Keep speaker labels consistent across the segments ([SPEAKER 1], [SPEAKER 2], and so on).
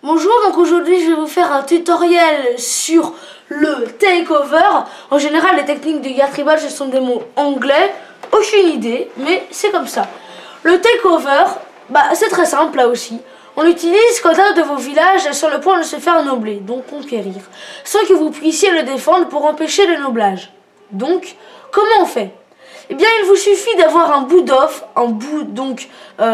[SPEAKER 1] Bonjour, donc aujourd'hui je vais vous faire un tutoriel sur le takeover. En général les techniques de Yatribal ce sont des mots anglais, aucune idée, mais c'est comme ça. Le takeover, c'est très simple là aussi. On l'utilise quand un de vos villages est sur le point de se faire nobler, donc conquérir, sans que vous puissiez le défendre pour empêcher le noblage. Donc, comment on fait? Eh bien, il vous suffit d'avoir un bout d'offre, un bout donc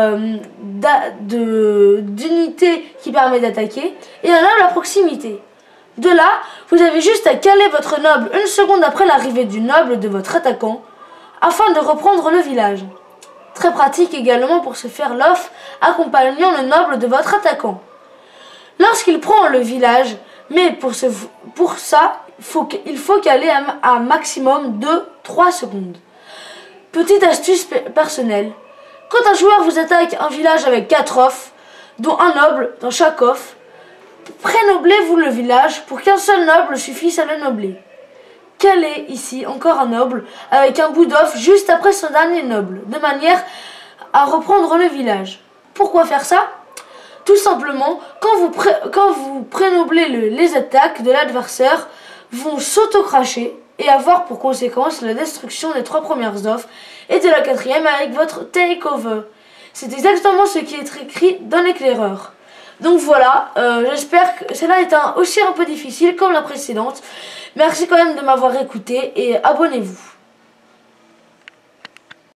[SPEAKER 1] d'unité qui permet d'attaquer, et un noble à proximité. De là, vous avez juste à caler votre noble une seconde après l'arrivée du noble de votre attaquant, afin de reprendre le village. Très pratique également pour se faire l'offre accompagnant le noble de votre attaquant. Lorsqu'il prend le village, mais pour ça, il faut caler un maximum de 3 secondes. Petite astuce personnelle. Quand un joueur vous attaque un village avec 4 offres, dont un noble dans chaque offre, prénoblez-vous le village pour qu'un seul noble suffise à le nobler. Calez ici encore un noble avec un bout d'offre juste après son dernier noble, de manière à reprendre le village. Pourquoi faire ça? Tout simplement, quand vous prénoblez les attaques de l'adversaire vont s'auto-cracher et avoir pour conséquence la destruction des 3 premières offres et de la 4e avec votre takeover. C'est exactement ce qui est écrit dans l'éclaireur. Donc voilà, j'espère que celle-là est aussi un peu difficile comme la précédente. Merci quand même de m'avoir écouté et abonnez-vous.